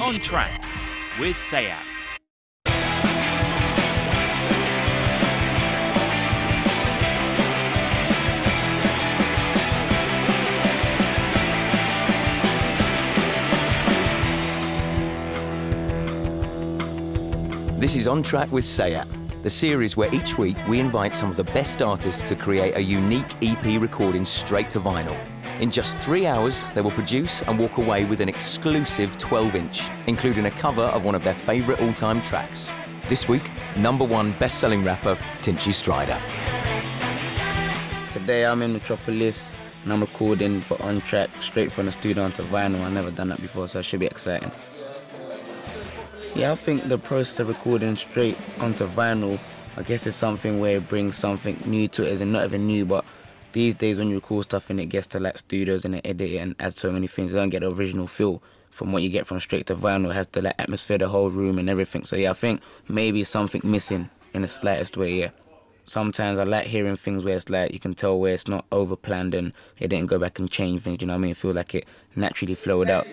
On Track with Sayat. This is On Track with Sayat, the series where each week we invite some of the best artists to create a unique EP recording straight to vinyl. In just 3 hours, they will produce and walk away with an exclusive 12-inch, including a cover of one of their favourite all-time tracks. This week, #1 best-selling rapper, Tinchy Stryder. Today I'm in Metropolis and I'm recording for On Track straight from the studio onto vinyl. I've never done that before, so it should be exciting. Yeah, I think the process of recording straight onto vinyl, I guess it's something where it brings something new to it, as in not even new, but these days when you record stuff and it gets to like studios and they edit it and add so many things, you don't get the original feel from what you get from straight to vinyl. It has the like atmosphere, the whole room and everything. So yeah, I think maybe something missing in the slightest way, yeah. Sometimes I like hearing things where it's like, you can tell where it's not over-planned and it didn't go back and change things, you know what I mean? I feel like it naturally flowed out.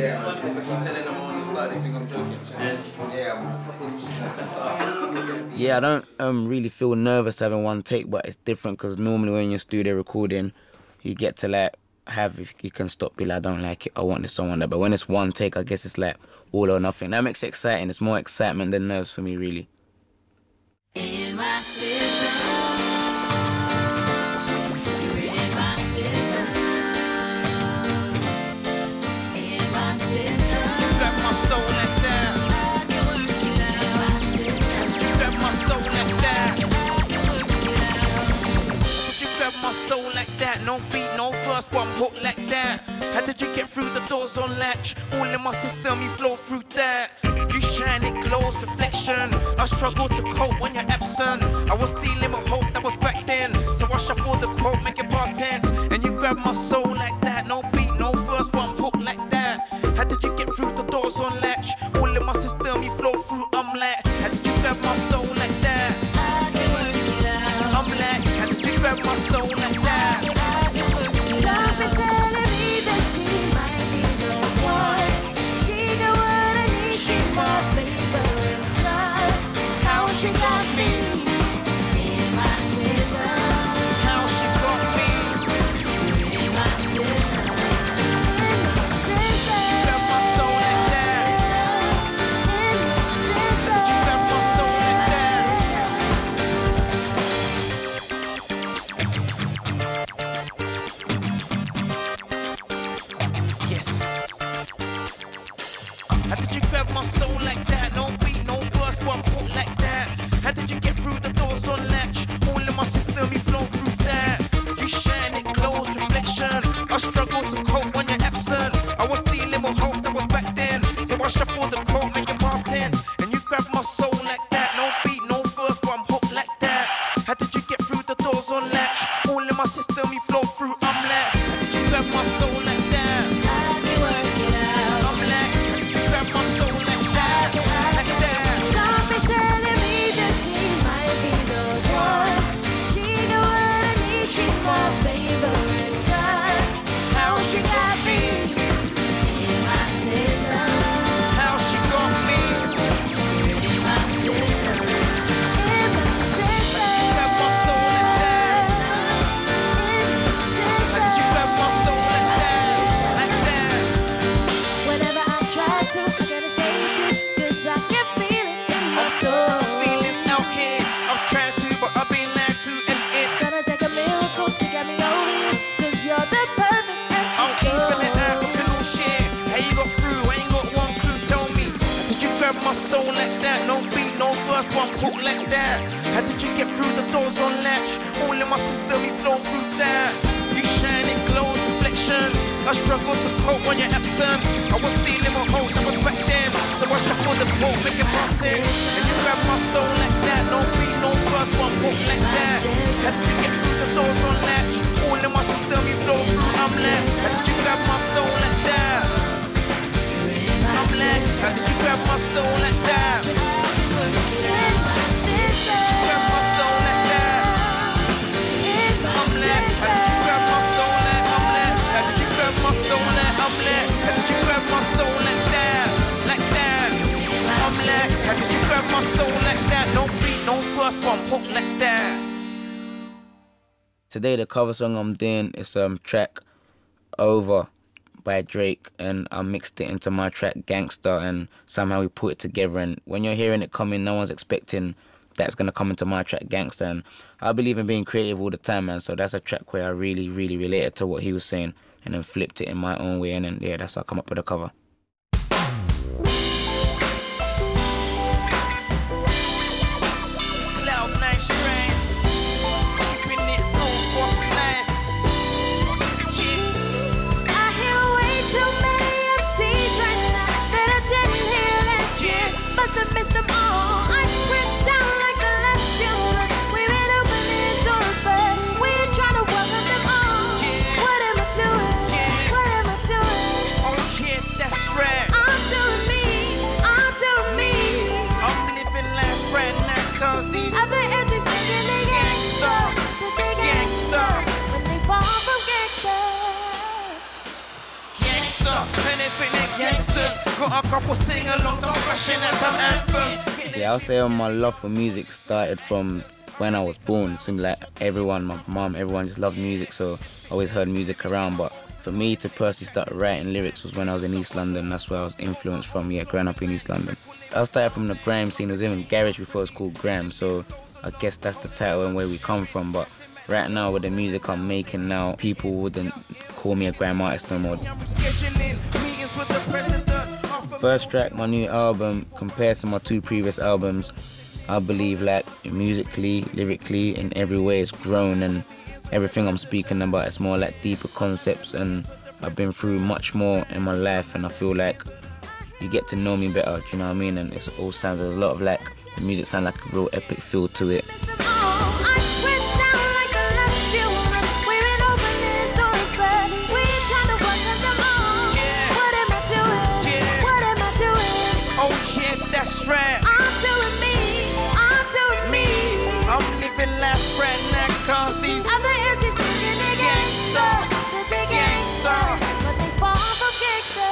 Yeah, I don't really feel nervous having one take, but it's different because normally when you're in studio recording, you get to like have, if you can stop, be like, I don't like it, I want this, I want that. But when it's one take, I guess it's like all or nothing. That makes it exciting. It's more excitement than nerves for me, really. In my system, you're in my system, in my system. You got my soul like that. I can work it out. You got my soul like that. I can work it out. You got my soul like that. No beat, no verse, one hook like that. How did you get through the doors on latch? All in my system, you flow through that. You shine, it glows, reflection. I struggle to cope when you're absent. I was dealing with hope that was back then. So I shuffle the quote, make it past tense. And you grab my soul like that. No beat, no verse, one hook like that. How did you get through the doors on latch? All in my system, you flow through, I'm like. How did you grab my soul like that? I can work it out. I'm like, how did you grab my soul like that? I can work it out. Something's telling me that she might be the one. She got what I need, she's my favorite child. How she got me? In my system, How she got me? in my system, Grab my soul like that. You grab my soul like that. Yes. How did you grab my soul like that? No beat, no verse, one hook like that. How did you get through the doors on latch? All in my system, you flow through that. You shine, it glows, reflection. I struggle to cope when you're absent. I was dealing with hope that was back then. So I shuffle the quote, make it past tense. And you grab my soul like that. No beat, no verse, one hook like that. How did you get through the doors on latch? All in my system, you flow through, I'm like. How did you grab my soul like that? I can work it out. I'm like, how did you grab my soul like that? Like that. Something's telling me that she might be the one. She got what I need, she's my favorite child. How she got me? In my system, How she got me? in my system, in my system. Grab my soul like that. How did you grab my soul like that? Like that. Whenever I try to get a safety, 'cause I can feel it in my I'm so soul. feelings out here. I've tried to, but I've been lied to, and it's. Gonna take a miracle to get me over you, 'cause you're the perfect I'm keeping it out, antidote. we can all share. How you got through? I ain't got one clue. Tell me, how did you grab my soul like that? No beat, no verse, one hook like that. How did you get through the doors on latch? All in my system, you flow through that. You shine, it glows, reflection. I struggle to cope when you're absent. I was dealing with hope that was back then. So I shuffle the quote, make it past tense. And you grab my soul like that. No beat, no verse, one hook like that. How did you get through the doors on latch? All in my system, you flow through, I'm like. How did you grab my soul like that? I'm like, how did you grab my soul like that? In my system, Grab my soul like that. in my I'm like, how did you grab my soul like? I'm like, how did you grab my soul like? I'm like, how did you grab my soul like that? Like first one, pop like that. Today the cover song I'm doing is track Over by Drake, and I mixed it into my track Gangsta, and somehow we put it together. And when you're hearing it coming, no one's expecting that's gonna come into my track Gangsta. And I believe in being creative all the time, man. So that's a track where I really related to what he was saying, and then flipped it in my own way, and then yeah, that's how I come up with the cover. Yeah, I'll say my love for music started from when I was born. It seemed like everyone, my mom, everyone just loved music, so I always heard music around. But for me to personally start writing lyrics was when I was in East London. That's where I was influenced from, yeah, growing up in East London. I started from the grime scene. It was even garage before it was called grime, so I guess that's the title and where we come from. But right now, with the music I'm making now, people wouldn't call me a grime artist no more. First track, my new album, compared to my two previous albums, I believe like musically, lyrically, in every way it's grown, and everything I'm speaking about is more like deeper concepts, and I've been through much more in my life, and I feel like you get to know me better, do you know what I mean? And it all sounds, there's a lot of like, the music sounds like a real epic feel to it. That's right. I'm doing me. I'm living life right now, cause these other entities thinking they gangsta, but they fall from gangsta.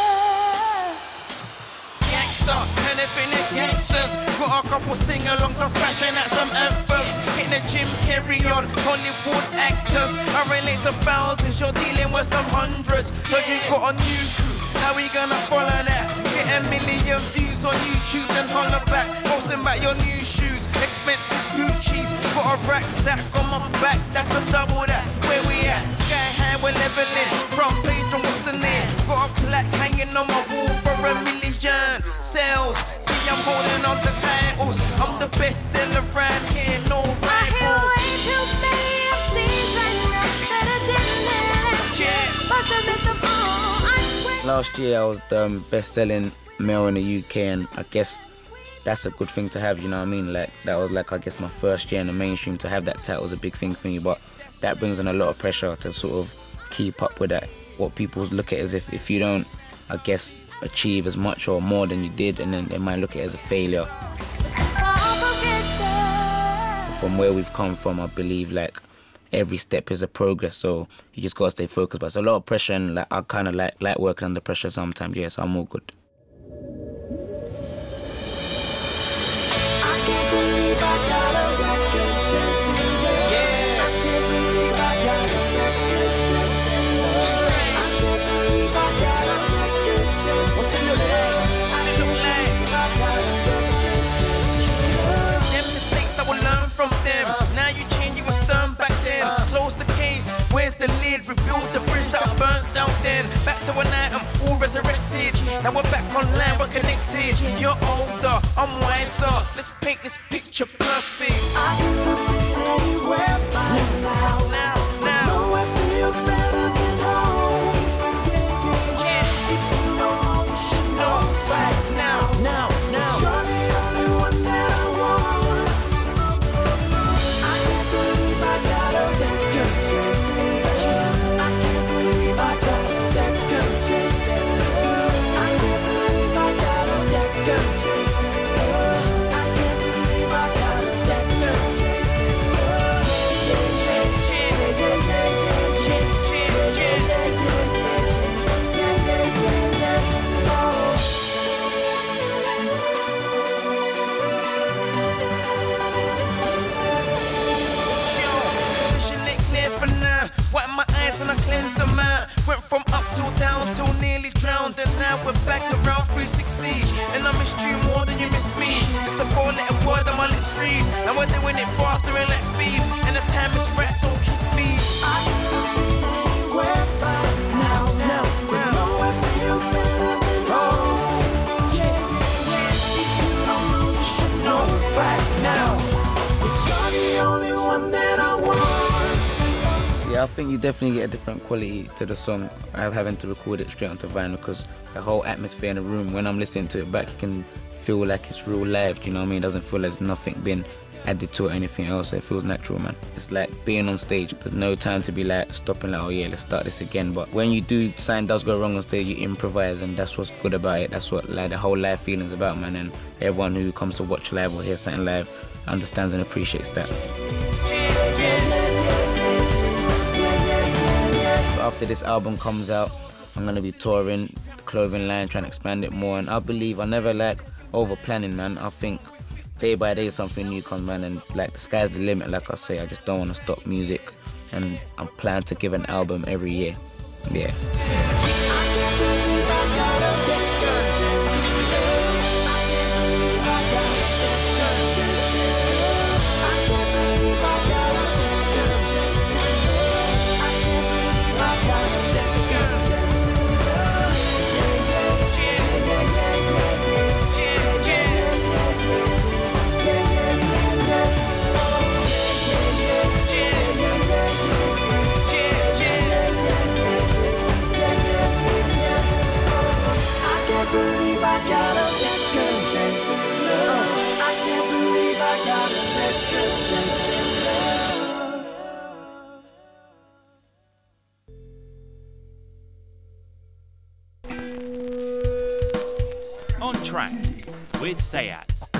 Anything they gangsters. Got a couple sing-alongs, I'm smashing at some anthems. In the gym, carry on, Hollywood actors. I relate to thousands, you're dealing with some hundreds. Heard you got a new crew, how we gonna follow that? Get a million views on YouTube, then holler back. Posting about your new shoes, expensive Gucci's. Got a rucksack on my back, that's a double that. Where we at? Sky high, we're leveling. Front page on what's the name? Got a plaque hanging on my wall for 1 million sales. See, I'm holding on to titles. I'm the best seller around here, no rivals. I hear way too many MCs right now that I didn't let you. Must have missed them all, I swear. Last year I was the best-selling male in the UK, and I guess that's a good thing to have, you know what I mean? Like, that was like, I guess, my first year in the mainstream. To have that title was a big thing for me, but that brings on a lot of pressure to sort of keep up with that. What people look at as if you don't, I guess, achieve as much or more than you did, and then they might look at it as a failure. From where we've come from, I believe like every step is a progress, so you just gotta stay focused. But it's a lot of pressure, and like I kind of like working under pressure sometimes. Yes, I'm all good. I can't believe I got a second chance in love. I can't believe I got a second chance in love. I can't believe I got a second chance. What's in the lane? I can't believe I got a second chance in love. Them mistakes I will learn from them. Now you change, you were stern back then. Close the case, where's the lid? Rebuild the bridge that burnt down then. Back to when I am all resurrected. Now we're back online, we're connected. You're older, I'm wiser. Let's paint this picture perfect. I could have been anywhere by now. Now. No, it feels better than home. Yeah. If you don't know, you should know right now. But you're the only one that I want. I can't believe I got a second chance in love. I can't believe I got a second chance in love. I can't believe I got a second chance in love. I can't believe I got a second chance. till down, till nearly drowned. And now we're back around 360. And I missed you more than you missed me. It's a 4-letter word on my lips read. Now we're doing it faster and like speed. And the time is right, so kiss me. I could be anywhere right now. But no, it feels better than home. Yeah. If you don't know, you should know right now. But you're the only one that I want. Yeah, I think you definitely get a different quality to the song having to record it straight onto vinyl, because the whole atmosphere in the room, when I'm listening to it back, you can feel like it's real live, do you know what I mean? It doesn't feel like there's nothing being added to it or anything else. It feels natural, man. It's like being on stage. There's no time to be like stopping like, oh yeah, let's start this again. But when you do, something does go wrong on stage, you improvise, and that's what's good about it. That's what like the whole live feeling's about, man. And everyone who comes to watch live or hear something live understands and appreciates that. After this album comes out, I'm gonna be touring the clothing line, trying to expand it more, and I believe I never like over planning, man. I think day by day something new comes, man, and like the sky's the limit. Like I say, I just don't want to stop music, and I'm planning to give an album every year. Yeah. On Track with Sayat.